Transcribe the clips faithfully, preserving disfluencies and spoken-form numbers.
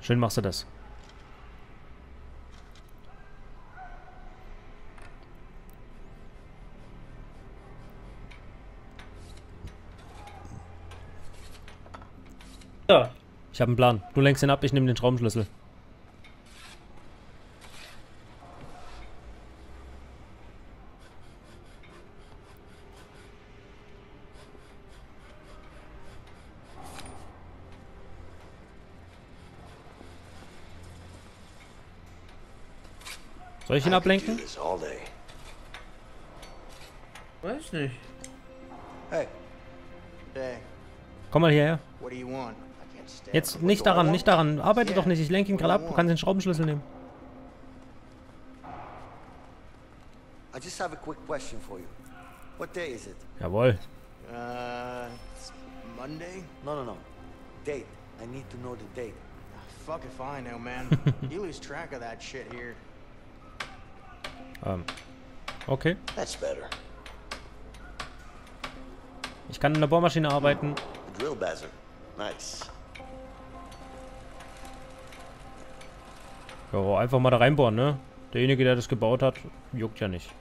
Schön machst du das. So. Ich habe einen Plan. Du lenkst ihn ab, ich nehme den Schraubenschlüssel. Soll ich ihn ablenken? Weiß nicht. Hey. Hey. Komm mal hierher. What do you want? Jetzt nicht daran, nicht daran. Arbeite doch nicht. Ich lenke ihn gerade ab. Du kannst den Schraubenschlüssel nehmen. I just have a quick question for you. What day is it? Jawohl. Uh, it's Monday? No, no, no. Date. I need to know the date. Fuck if I know, man. You lose track of that shit here. Ähm. Okay. That's better. Ich kann in der Bohrmaschine arbeiten. Drill buzzer. Nice. Ja, einfach mal da reinbohren, ne? Derjenige, der das gebaut hat, juckt ja nicht.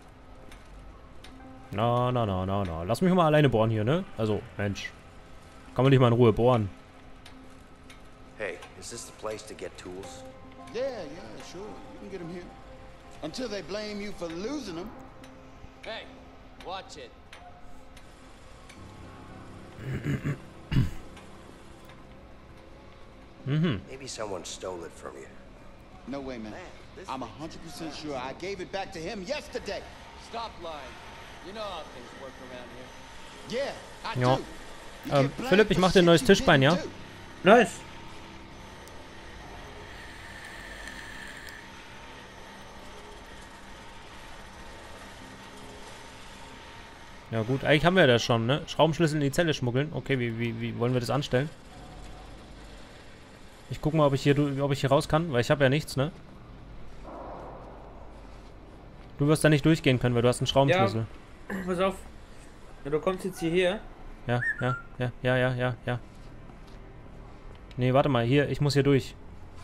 Na, na, na, na, na. Lass mich mal alleine bohren hier, ne? Also, Mensch. Kann man nicht mal in Ruhe bohren. Hey, is this the place to get tools? Yeah, yeah, sure. You can get them here. Until they blame you for losing them. Hey, watch it. Mhm. Maybe someone stole it from you. No way, man. I'm one hundred percent sure I gave it back to him yesterday. Stop lying. You know how things work around here. Yeah, I Ja. do. You Ähm, get blamed Philipp, ich for mach dir ein shit neues you Tischbein, didn't ja? do. Nice. Ja gut, eigentlich haben wir das schon, ne? Schraubenschlüssel in die Zelle schmuggeln. Okay, wie, wie, wie wollen wir das anstellen? Ich guck mal, ob ich hier, ob ich hier raus kann, weil ich habe ja nichts, ne? Du wirst da nicht durchgehen können, weil du hast einen Schraubenschlüssel. Ja, pass auf. Ja, du kommst jetzt hierher. Ja, ja, ja, ja, ja, ja, ja. Nee, warte mal, hier, ich muss hier durch.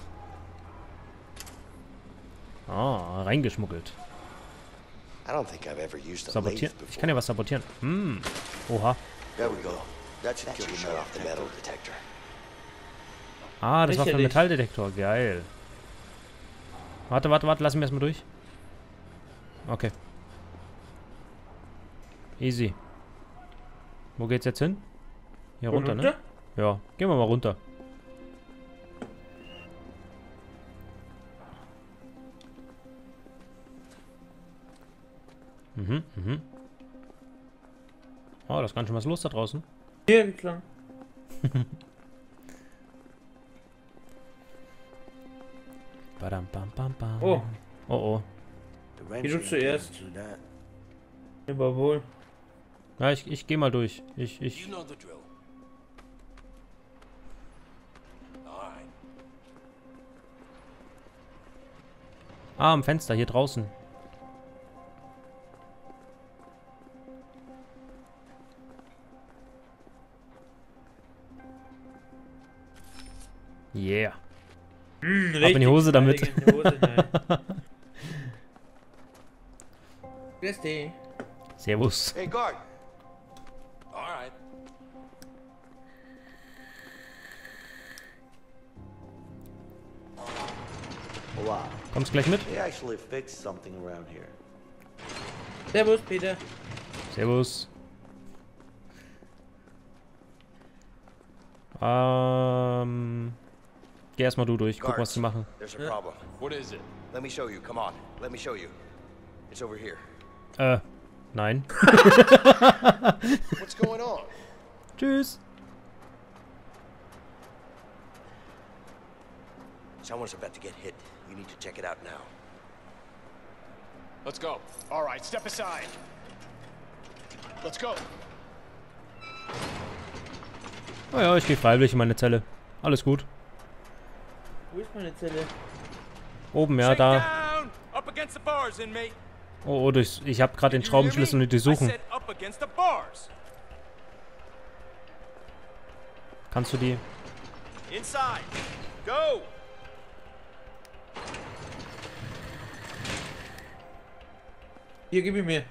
Ah, reingeschmuggelt. I don't think I've ever used a Sabotieren. lathe Ich before. kann ja was sabotieren. Hm. Oha. There we go. That should kill the metal off the metal detector. Ah, das war für den Sicherlich. Metalldetektor. Geil. Warte, warte, warte. Lass mich erstmal durch. Okay. Easy. Wo geht's jetzt hin? Hier runter, ne? Ja, gehen wir mal runter. Mhm, mhm. Oh, da ist ganz schön was los da draußen. Hier entlang. Badam, bam, bam, bam. Oh. Oh, oh. The wrench Geh du ain't zuerst. getting through that. Aber wohl. Ja, ich, ich geh mal durch. Ich, ich. You know the drill. All right. Ah, am Fenster, hier draußen. Yeah. Hm, Ab in die Hose damit. In die Hose, nein. Grüß dich. Servus. Hey, guard. All right. Oh, wow. Kommst gleich mit? They actually fixed something around here. Servus, Peter. Servus. Ähm. Geh erstmal du durch. Guck, was die machen. There's a problem. What is it? Let me show you. Come on. Let me show you. It's over here. Äh, nein. What's going on? Tschüss. Someone's about to get hit. You need to check it out now. Let's go. All right, step aside. Let's go. Oh ja, ich gehe freiwillig in meine Zelle. Alles gut. Wo ist meine Zelle? Oben, ja, da. Down! Up against the bars, inmate. Oh, oh, durch, ich habe gerade den Schraubenschlüssel nicht durchsuchen. I said up against the bars. Kannst du die? Inside. Go. Hier, gib ihn mir.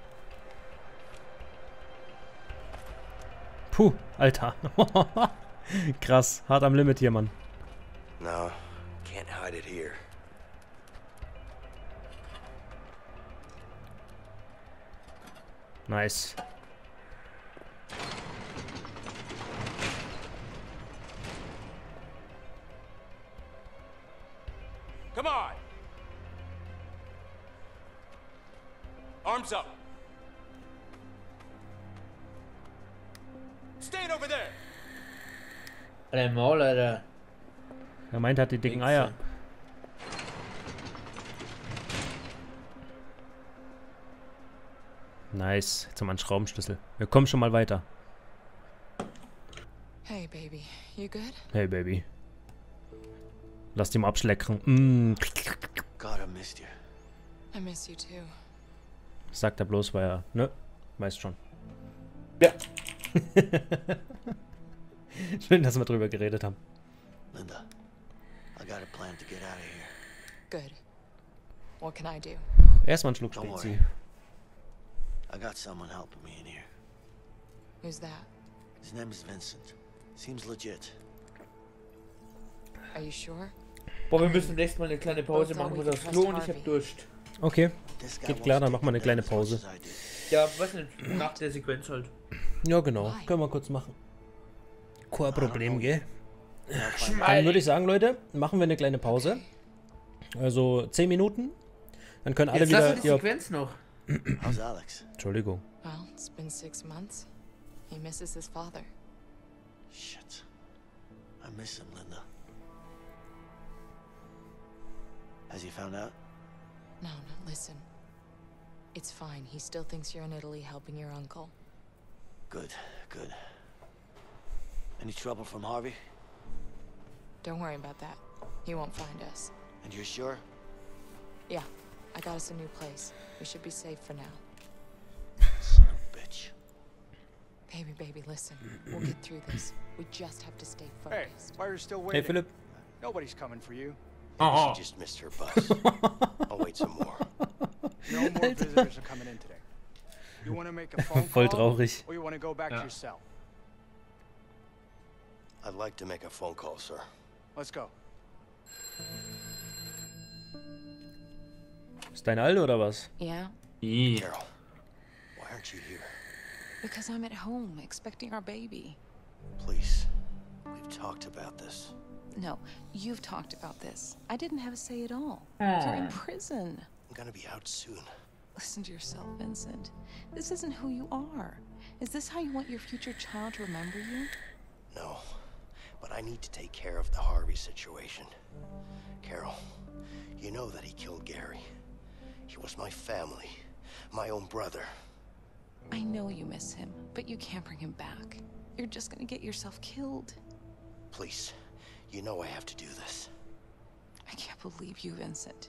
Puh, Alter. Krass, hart am Limit hier, Mann. No, can't hide it here. Nice. Come on! Arms up! Stand over there! Alter, Maul, Alter. Er meint, er hat die dicken Eier. Nice. Jetzt haben wir einen Schraubenschlüssel. Wir kommen schon mal weiter. Hey, baby. You good? Hey, Baby. Lass die mal abschlecken. Mm. God, I missed you. I miss you too. Sagt er bloß, weil er, ne? Weißt schon. Ja. Schön, dass wir drüber geredet haben. Linda, I got a plan to get out of here. Good. What can I do? Erstmal einen Schluck Don't Spezi. worry. I got someone helping me in here. Who's that? His name is Vincent. Seems legit. Are you sure? Boah, wir müssen nächstes Mal eine kleine Pause machen, muss aufs Klo und ich hab Durst. Okay. This guy Geht wants klar, to dann take machen wir eine the kleine bait as much Pause. as I did. Ja, was nicht, nach der Sequenz halt. Ja, genau. Können wir kurz machen. Kein Problem, gell? Now find Dann würde ich sagen, Leute, machen wir eine kleine Pause. Also zehn Minuten. Dann können alle Jetzt lass wieder... uns die Ja, Sequenz noch. How's Alex? Entschuldigung. Well, it's been six months. He misses his father. Shit. I miss him, Linda. Has he found out? No, no, listen. It's fine. He still thinks you're in Italy helping your uncle. Good, good. Any trouble from Harvey? Don't worry about that. He won't find us. And you're sure? Yeah, I got us a new place. We should be safe for now. Son of a bitch. Baby, baby, listen. We'll get through this. We just have to stay Hey, focused. why are you still Hey, waiting? Philipp. Nobody's coming for you. Oh, She just missed her bus. I'll wait some more. No more visitors are coming in today. You want to make a phone Voll call, traurig. or you want to go back to Ja. your cell? I'd like to make a phone call, sir. Let's go. Ist dein Alter oder was? Yeah? yeah. Carol, why aren't you here? Because I'm at home, expecting our baby. Please. We've talked about this. No, you've talked about this. I didn't have a say at all. You're in prison. I'm gonna be out soon. Listen to yourself, Vincent. This isn't who you are. Is this how you want your future child to remember you? No, but I need to take care of the Harvey situation. Carol, you know that he killed Gary. He was my family, my own brother. I know you miss him, but you can't bring him back. You're just gonna get yourself killed. Please, you know I have to do this. I can't believe you, Vincent.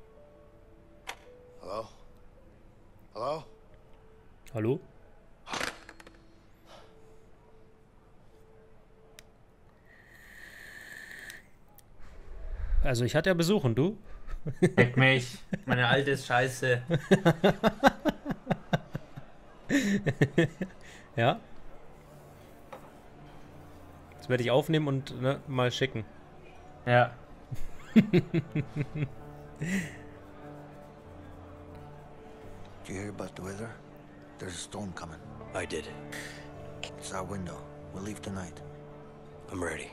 Hello? Hello? Hallo? Also ich hatte ja Besuch und du? Leck mich. Meine alte ist scheiße. Ja? Das werde ich aufnehmen und ne, mal schicken. Ja. Did you hear about the weather? There's a storm coming. I did. It's our window. We'll leave tonight. I'm ready.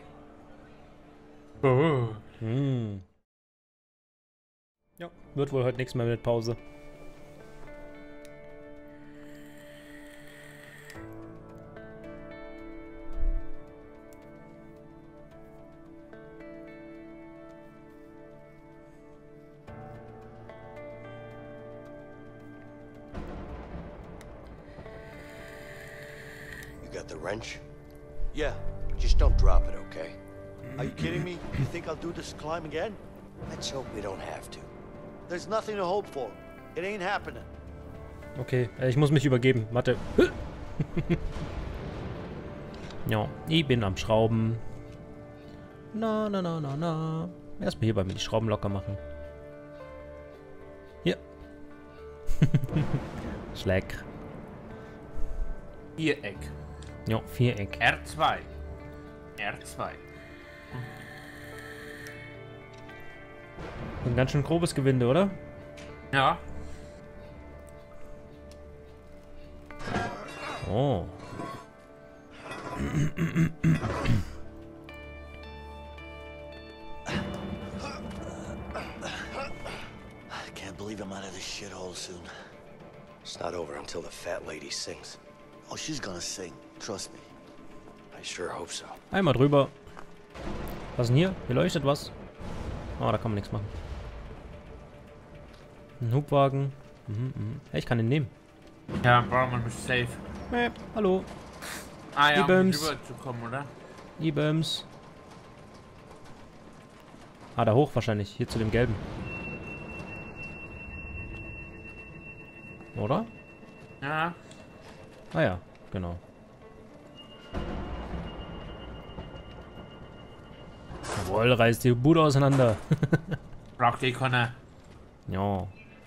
Oh. Hm. Ja, wird wohl heute nichts mehr mit Pause. You got the wrench? Yeah, just don't drop it, okay? Are you kidding me? You think I'll do this climb again? Let's hope we don't have to. There's nothing to hope for. It ain't happening. Okay, äh, ich muss mich übergeben. Warte. Ja, ich bin am Schrauben. Na, na, na, na, na. Erstmal hierbei mir die Schrauben locker machen. Hier. Schleck. Viereck. Ja, Viereck. R zwei. R zwei. Ein ganz schön grobes Gewinde, oder? Ja. Oh. I can't believe I'm out of this shithole soon. It's not over until the fat lady sings. Oh, she's gonna sing. Trust me. I sure hope so. Einmal drüber. Was ist denn hier? Hier leuchtet was. Oh, da kann man nichts machen. Ein Hubwagen. Mhm, mhm. Hey, ich kann den nehmen. Ja, braucht man nicht safe. Mäh, hallo. Ah ja, um Ibens. rüber zu kommen, oder? Ibens. Ah, da hoch wahrscheinlich. Hier zu dem gelben. Oder? Ja. Ah ja, genau. Jawohl, reißt die Bude auseinander. Braucht die Connor. Ja.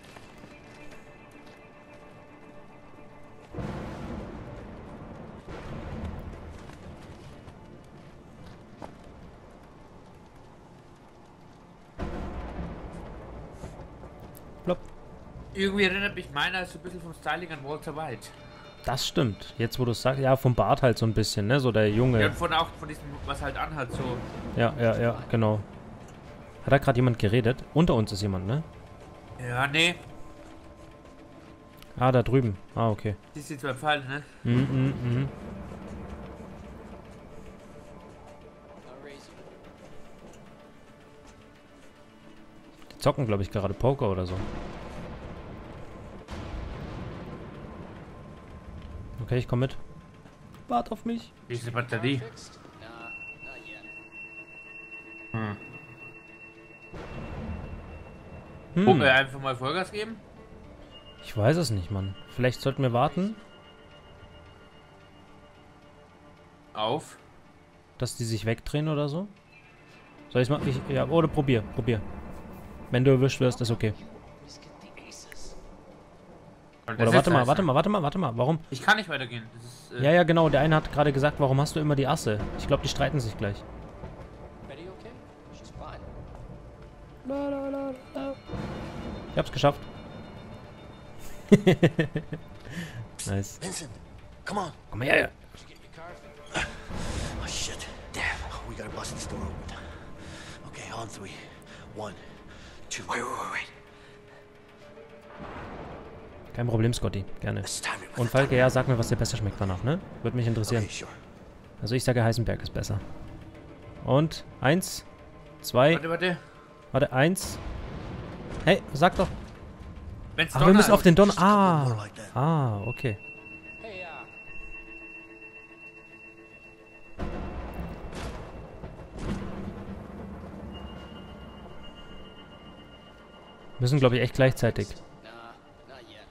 Plopp. Irgendwie erinnert mich meiner so ein bisschen vom Styling an Walter White. Das stimmt. Jetzt, wo du es sagst, ja, vom Bart halt so ein bisschen, ne? So der Junge. Ja, und von auch von diesem, was halt anhat, so. Ja, ja, ja, genau. Hat da gerade jemand geredet? Unter uns ist jemand, ne? Ja, nee. Ah, da drüben. Ah, okay. Die sind zwei Pfeile, ne? Mhm, mhm, mhm. Die zocken, glaube ich, gerade Poker oder so. Okay, ich komme mit. Wart auf mich. Wie ist die Batterie? Hm. Hm. Wollen wir einfach mal Vollgas geben? Ich weiß es nicht, Mann. Vielleicht sollten wir warten, Auf. dass die sich wegdrehen oder so. Soll ich's mal? Ich, ja, oder probier, probier. Wenn du erwischt wirst, ist okay. Und das Oder warte ist mal, halt- warte mal, warte mal, warte mal. Warum? Ich kann nicht weitergehen. Das ist, äh, Ja, ja, genau. Der eine hat gerade gesagt, warum hast du immer die Asse? Ich glaube, die streiten sich gleich. Betty okay? She's fine. Ich hab's geschafft. Nice. Vincent, come on. Komm mal her. Did you get your car? Oh shit. Damn. We gotta bust this door open. Okay, on three. One, two. Wait, wait, wait, wait. Kein Problem, Scotty. Gerne. It's time to put Und the Falke, ja, sag mir, was dir besser schmeckt danach, ne? Würde mich interessieren. Okay, sure. Also ich sage, Heisenberg ist besser. Und eins, zwei, Warte, warte. warte, eins. Hey, sag doch. Wenn's Ach, wir Donner müssen auf ist. den Donner. Just a couple Ah, more like that. ah, okay. Hey, uh, Müssen, glaube ich, echt gleichzeitig. nah, not yet.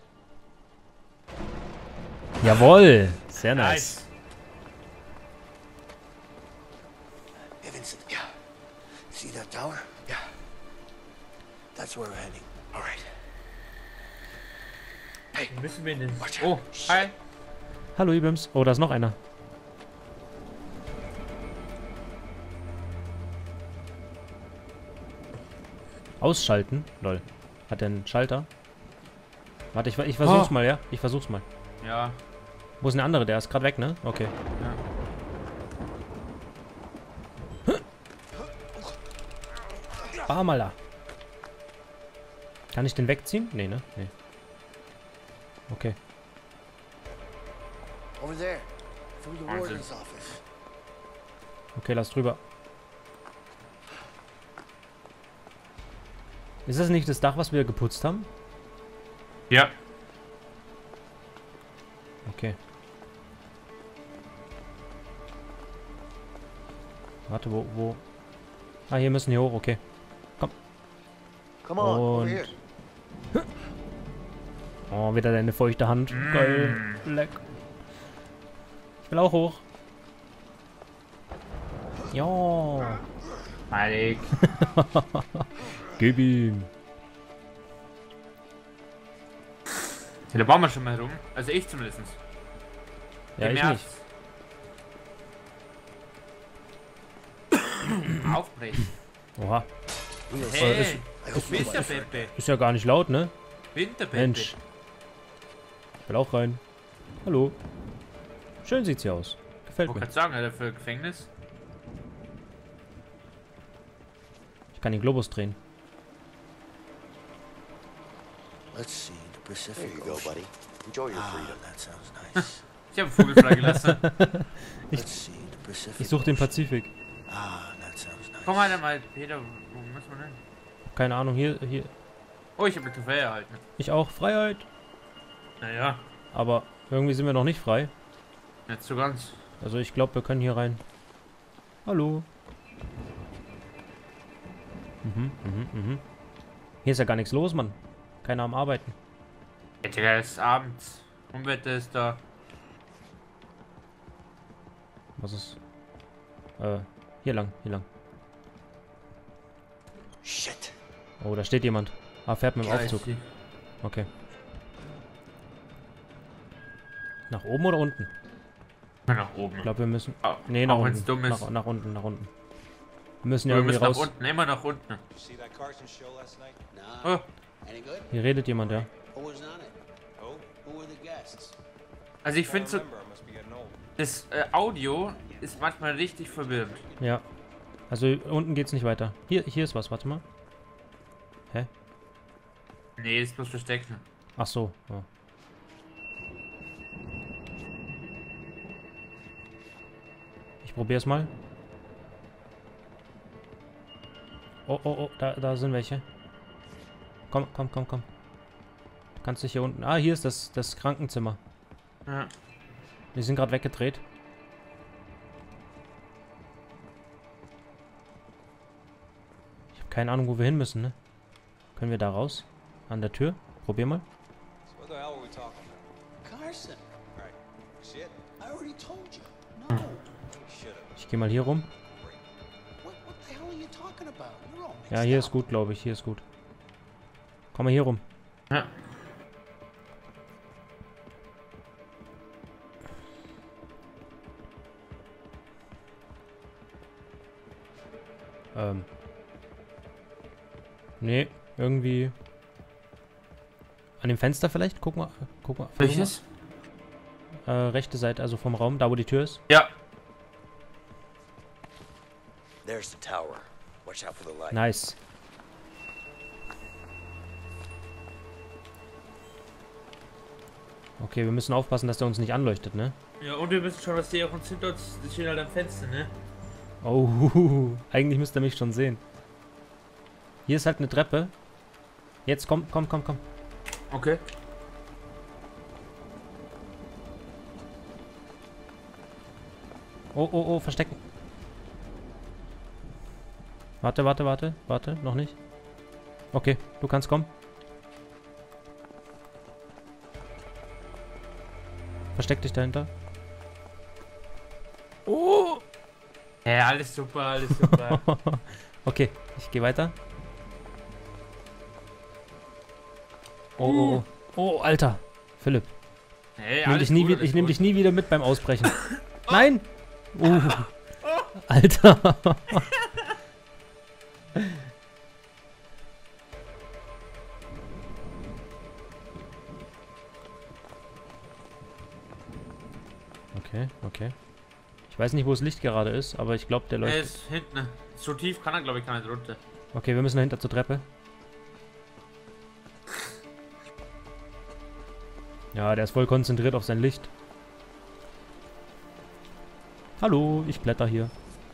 Jawohl. Sehr nice. Nice. Hey, Vincent. Yeah. See that tower? Yeah. That's where we're heading. All right. Hey. Müssen wir in den... Watch Oh, out. hi. Hallo, Ibims. Oh, da ist noch einer. Ausschalten? Lol. Hat der einen Schalter? Warte, ich, ich versuch's Oh. mal, ja? Ich versuch's mal. Ja. Wo ist denn der andere? Der ist gerade weg, ne? Okay. Bam, Alter. Kann ich den wegziehen? Nee, ne? Nee. Okay. Over there. From the Wahnsinn. warden's office. Okay, lass drüber. Ist das nicht das Dach, was wir geputzt haben? Ja. Okay. Warte, wo, wo? Ah, hier müssen wir hoch, okay. Come on, over Und- here. Oh, wieder deine feuchte Hand. Geil. Leck. Ich will auch hoch. Ja. Malik. Gib ihm. Da waren wir schon mal rum. Also ich zumindest. Ja, Im ich März. nicht. Aufbrechen. Oha. Hey, ist, Winterpepe. ist ja gar nicht laut, ne? Winterpepe. Mensch. Ich will auch rein. Hallo. Schön sieht's hier aus. Gefällt Ich mir. wollte sagen, Alter, für Gefängnis. Ich kann den Globus drehen. Let's see, the Pacific. There you go, buddy. Enjoy your freedom. That sounds nice. Ich habe Vogel freigelassen. Let's see, the Pacific. Ich suche den Pazifik. Ah, that sounds nice. Komm mal, mal, Peter, wo muss man hin? Keine Ahnung, hier, hier. Oh, ich habe eine Trophäe erhalten. Ich auch. Freiheit. Naja, Aber irgendwie sind wir noch nicht frei. nicht so ganz. Also ich glaube, wir können hier rein. Hallo. Mhm, mhm, mhm. Hier ist ja gar nichts los, Mann. Keiner am Arbeiten. Ja, Digga, es ist abends. Unwetter ist da. Was ist? Äh, hier lang, hier lang. Shit. Oh, da steht jemand. Ah, fährt mit dem Ja, Aufzug. ich- Okay. Nach oben oder unten? Nach oben. Ich glaube, wir müssen... Auch- Nee, nach auch unten. wenn's dumm ist. Nach, nach unten, nach unten. Wir müssen ja Wir irgendwie müssen nach raus. unten, immer nach unten. See that Carson show last night? Nah. Oh, Any good? Hier redet jemand, ja. Who was on it? Oh, Who were the guests? also ich finde so, remember, I must be getting old. das äh, Audio ist manchmal richtig verwirrend. Ja. Also unten geht's nicht weiter. Hier, hier ist was, warte mal. Hä? Nee, ist bloß versteckt. Ach so. Ja. Ich probier's mal. Oh, oh, oh, da, da sind welche. Komm, komm, komm, komm. Du kannst dich hier unten... Ah, hier ist das, das Krankenzimmer. Ja. Die sind gerade weggedreht. Ich habe keine Ahnung, wo wir hin müssen, ne? Können wir da raus? An der Tür? Probier mal. So what the hell were we talking about? Carson, Right. Shit. I already told you. No. Should've. Ich gehe mal hier rum. What, what the hell are you talking about? You're all mixed Ja, hier up. ist gut, glaube ich. Hier ist gut. Komm mal hier rum. Ja. Ähm. Nee, irgendwie. An dem Fenster vielleicht? Guck mal. Guck mal. versuch Welches? mal. Äh, rechte Seite, also vom Raum, da wo die Tür ist. Ja. There's the tower. Watch out for the light. Nice. Okay, wir müssen aufpassen, dass der uns nicht anleuchtet, ne? Ja, und wir müssen schon, was die auf uns hinter uns, die stehen halt am Fenster, ne? Oh, eigentlich müsste er mich schon sehen. Hier ist halt eine Treppe. Jetzt komm, komm, komm, komm. Okay. Oh, oh, oh, verstecken. Warte, warte, warte, warte, noch nicht. Okay, du kannst kommen. Versteck dich dahinter. Oh! Ja, alles super, alles super. Okay, ich gehe weiter. Oh, oh, oh. Oh, Alter. Philipp. Hey, Ich nehme alles dich, nie gut, wi- alles ich nehm gut. dich nie wieder mit beim Ausbrechen. Nein! Uh. Alter. Okay, okay. Ich weiß nicht, wo das Licht gerade ist, aber ich glaube, der Er leuchtet. ist hinten. So tief kann er, glaube ich, gar nicht runter. Okay, wir müssen dahinter zur Treppe. Ja, der ist voll konzentriert auf sein Licht. Hallo, ich blätter hier.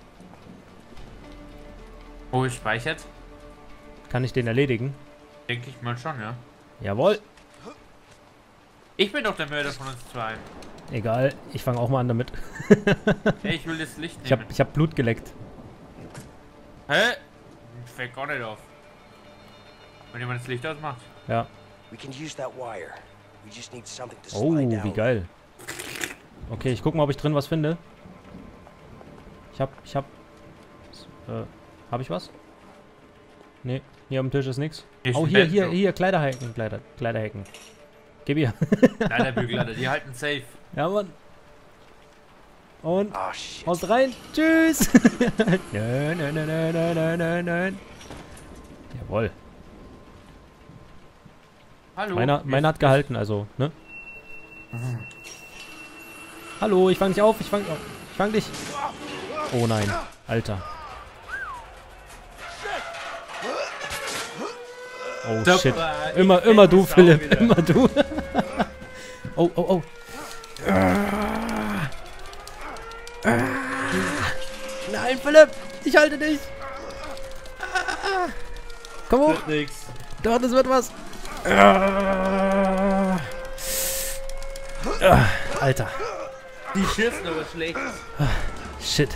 Oh, ist speichert? Kann ich den erledigen? Denke ich mal schon, ja. Jawohl. Ich bin doch der Mörder von uns zwei. Egal, ich fange auch mal an damit. Hey, ich will das Licht Ich habe nehmen. ich hab Blut geleckt. Hä? Fällt gar nicht auf. Wenn jemand das Licht ausmacht. Ja. We can use that wire. We just need something to Oh, slide down. wie geil. Okay, ich guck mal, ob ich drin was finde. Ich hab, ich hab... Äh, hab ich was? Nee, hier am Tisch ist nichts. Hier ist Oh, ein hier, Bett hier, noch. hier, Kleiderhaken, Kleider, Kleiderhaken. Gib ihr. Leiterbügel, Alter, die halten safe. Ja, Mann. Und Oh, shit. haust rein. Tschüss. Nein, nein, nein, nein, nein, nein, nein, nein. Jawohl. Hallo. Meiner, meiner hat gehalten, also, ne? Hallo, ich fang dich auf, ich fang, ich fang dich. Oh nein, Alter. Oh Stopp, shit. äh, Immer, ich immer du, fäng Philipp, wieder. immer du. Oh, oh, oh. Ah. Ah. Nein, Philipp, ich halte dich. Ah. Komm hoch. Wird nix. Doch, das wird was. Ah. Ah. Alter. Die schießen aber schlecht. Shit.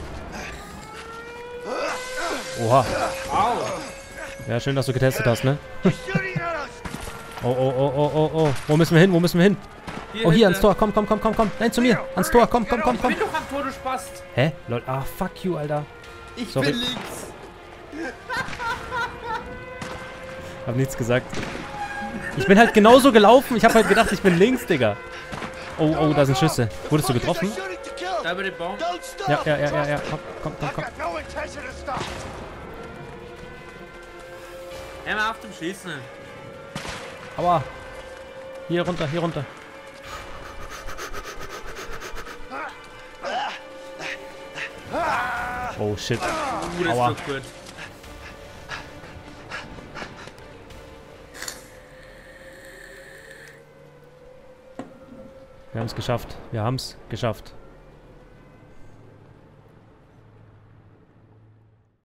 Oha. Au. Ja, schön, dass du getestet hast, ne? Oh, oh, oh, oh, oh, oh. Wo müssen wir hin? Wo müssen wir hin? Oh, hier ans Tor. Komm, komm, komm, komm, komm. Nein, zu mir. Ans Tor. Komm, komm, komm, Ich komm. bin doch am Tor, du Spast. Hä? Lol. Ah, fuck you, Alter. Ich Sorry. bin links. Hab nichts gesagt. Ich bin halt genauso gelaufen. Ich hab halt gedacht, ich bin links, Digga. Oh, oh, da sind Schüsse. Wurdest du getroffen? Da über den Baum. Ja, ja, ja, ja, ja. Komm, komm, komm, komm. Immer auf dem Schießen. Aua. Hier runter, hier runter. Oh, shit. Uh, das Aua. wird gut. Wir haben es geschafft. Wir haben es geschafft.